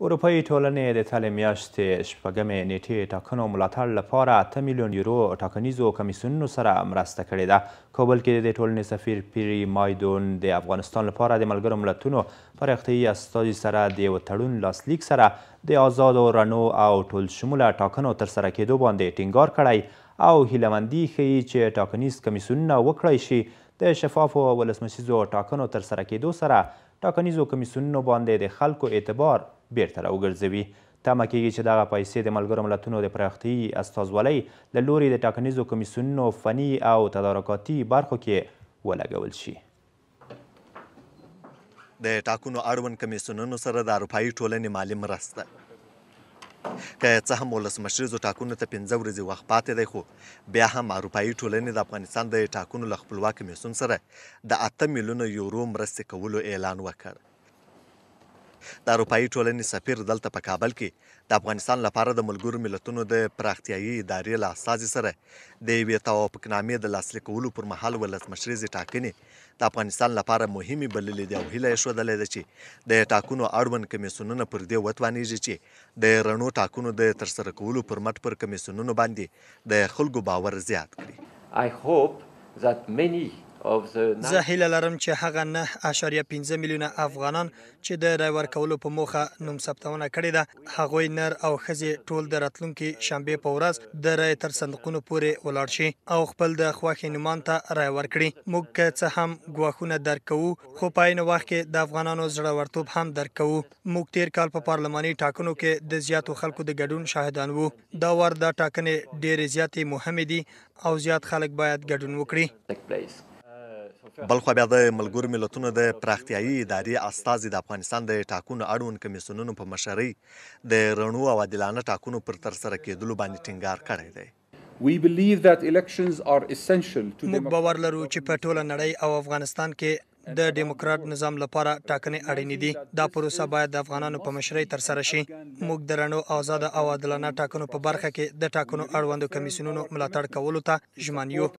اروپایي ټولنې د تلې میاشتې شپږمې نیټې ټاکنو ملاتړ لپاره 8 میلیون یورو ټاکنیزو کمیسیونونو سره مرسته کړې ده. کابل کې د ټولنې سفیر پیری مایدون د افغانستان لپاره د ملګرو ملتونو پراختیایي استازي سره د یو تړون لاسلیک سره د آزادو رڼو او ټول شموله ټاکنو ترسره کېدو باندې ټینګار کړی او هیلهمندي ښیي چې ټاکنیز کمیسیونونه وکړای شي د شفافو ولسمشریزو ټاکنو ترسره کېدو سره ټاکنیزو کمیسیونونو باندې د خلکو اعتبار بیرته راوګرځوي. تمه کېږي چې دغه پیسې د ملګرو ملتونو د پراختیایي استازولۍ له لوري د ټاکنیزو کمیسیونونو فني او تدارکاتي برخو کې ولګول شي. د ټاکنو اړوند کمیسیونونو سره د اروپایي ټولنې مالي مرسته که څه هم ولسمشریزو ټاکنو ته 5 ورځې وخت پاتې دی، خو بیا هم اروپایي ټولنې د افغانستان د ټاکنو له خپلواک کمیسیون سره د 8 میلیونه یورو مرستې کولو اعلان وکړ. د اروپایي ټولنې سفیر دلته په کابل کې د افغانستان لپاره د ملګرو ملتونو د پراختیایي ادارې له استازي سره د یوې توافقنامې د لاسلیک کولو پر مهال ولسمشریزې ټاکنې د افغانستان لپاره مهمې بللې دي او هیله یې ښودلې ده چې د ټاکنو اړوند کمیسیونونه پر دې وتوانیږي چې د رڼو ټاکنو د ترسره کولو پر مټ پر کمیسیونونو باندې د خلکو باور زیات کړي. زه هیله لرم چې هغه 9.15 میلیونه افغانان چې د رای ورکولو په موخه نوم ثبتونه کړې ده، هغوی نر او ښځې ټول د راتلونکي شنبې په ورځ د رای تر صندوقونو پورې ولاړ شي او خپل د خوښې نومان ته رای ورکړي. موږ که څه هم ګواښونه درک کوو، خو په عین وخت کې د افغانانو زړورتوب هم درک کوو. موږ تیر کال په پارلماني ټاکنو کې د زیاتو خلکو د ګډون شاهدان وو. دا وار دا ټاکنې ډېرې زیاتې مهمې دي او زیات خلک باید ګډون وکړي. بل خو بیا د ملګرو ملتونو د پراختیایي ادارې استازي د افغانستان د ټاکنو اړوند کمیسیونونو په مشرۍ د رڼو او عادلانه ټاکنو پر ترسره کېدلو باندې ټینګار کړی دی. موږ باور لرو چې په ټوله نړۍ او افغانستان کې د ډیموکرات نظام لپاره ټاکنې اړینې دي. دا پروسه باید د افغانانو په مشرۍ ترسره شي. موږ د رڼو، آزاده او عادلانه ټاکنو په برخه کې د ټاکنو اړوندو کمیسیونونو ملاتړ کولو ته ژمن یو.